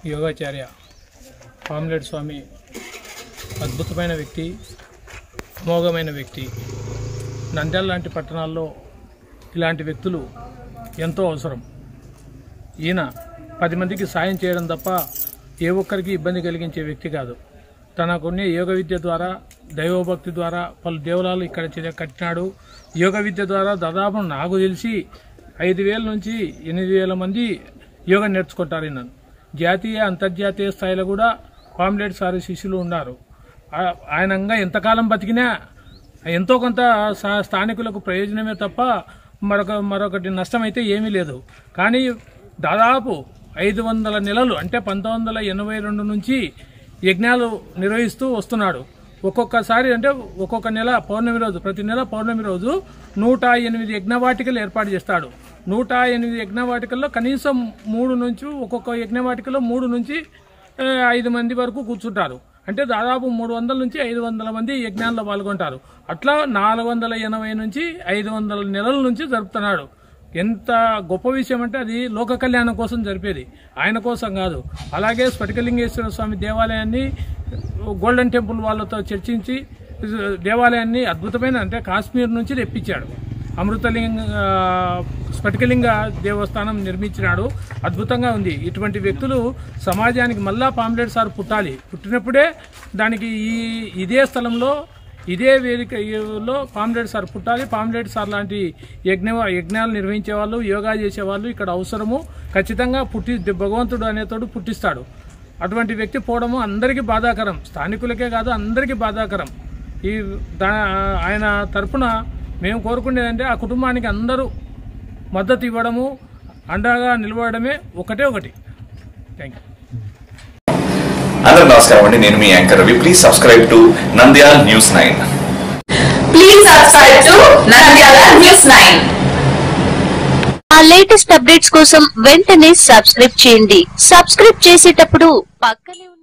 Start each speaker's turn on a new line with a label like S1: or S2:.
S1: యోగాచార్య pomfret స్వామి అద్భుతమైన వ్యక్తి, అమోఘమైన వ్యక్తి. నంద్యాల లాంటి పట్టణాల్లో ఇలాంటి వ్యక్తులు ఎంతో అవసరం. ఈయన 10 మందికి సాయం చేయడం తప్ప ఏ ఒక్కరికి ఇబ్బంది కలిగించే వ్యక్తి కాదు. తనకున్న యోగ విద్య ద్వారా, దైవభక్తి ద్వారా పలు దేవాలయాలు ఇక్కడ కట్టినాడు. యోగ విద్య ద్వారా దాదాపు నాకు తెలిసి 5,000 నుంచి 8,000 మంది యోగా నేర్చుకుంటారు. ఈయన జాతీయ అంతర్జాతీయ స్థాయిలో కూడా పామ్లెట్ సార్ శిష్యులు ఉన్నారు. ఆయనంగా ఎంతకాలం బతికినా ఎంతో కొంత స్థానికులకు ప్రయోజనమే తప్ప మరొకటి నష్టం అయితే ఏమీ లేదు. కానీ దాదాపు 500 నెలలు అంటే 1982 నుంచి యజ్ఞాలు నిర్వహిస్తూ వస్తున్నాడు. ఒక్కొక్కసారి అంటే ఒక్కొక్క నెల పౌర్ణమి రోజు, ప్రతి నెల పౌర్ణమి రోజు 108 యజ్ఞవాటికలు ఏర్పాటు చేస్తాడు. 108 యజ్ఞవాటికల్లో కనీసం 3 నుంచి ఒక్కొక్క యజ్ఞవాటికలో 3 నుంచి 5 మంది వరకు కూర్చుంటారు. అంటే దాదాపు 300 నుంచి 500 మంది యజ్ఞాల్లో పాల్గొంటారు. అట్లా 480 నుంచి 500 నెలల నుంచి జరుపుతున్నాడు. ఎంత గొప్ప విషయం అంటే అది లోక కళ్యాణం కోసం జరిపేది, ఆయన కోసం కాదు. అలాగే స్ఫటికలింగేశ్వర స్వామి దేవాలయాన్ని గోల్డెన్ టెంపుల్ వాళ్ళతో చర్చించి దేవాలయాన్ని అద్భుతమైన అంటే కాశ్మీర్ నుంచి తెప్పించాడు. స్ఫటికలింగ దేవస్థానం నిర్మించినాడు. అద్భుతంగా ఉంది. ఇటువంటి వ్యక్తులు సమాజానికి మళ్ళా పామ్లెట్ సార్ పుట్టాలి. పుట్టినప్పుడే దానికి ఇదే స్థలంలో ఇదే వేదికలో పామ్లెట్ సార్ పుట్టాలి. పామ్లెట్ సార్ లాంటి యజ్ఞాలు నిర్వహించే వాళ్ళు, యోగా చేసేవాళ్ళు ఇక్కడ అవసరము. ఖచ్చితంగా భగవంతుడు అనేతోడు పుట్టిస్తాడు. అటువంటి వ్యక్తి పోవడము అందరికీ బాధాకరం. స్థానికులకే కాదు, అందరికీ బాధాకరం. ఆయన తరఫున మేము కోరుకునేదంటే ఆ కుటుంబానికి అందరూ మద్దతు ఇవ్వడము, అండగా నిలబడమే ఒకటి. Thank you.
S2: అందరూ నమస్కారం అండి, నేను మీ anchor Ravi. Please subscribe to Nandyal News9.
S3: Please subscribe to Nandyal News9.
S4: ఆ లేటెస్ట్ అప్డేట్స్ కోసం వెంటనే సబ్స్క్రైబ్ చేయండి. సబ్స్క్రైబ్ చేసేటప్పుడు పక్కనే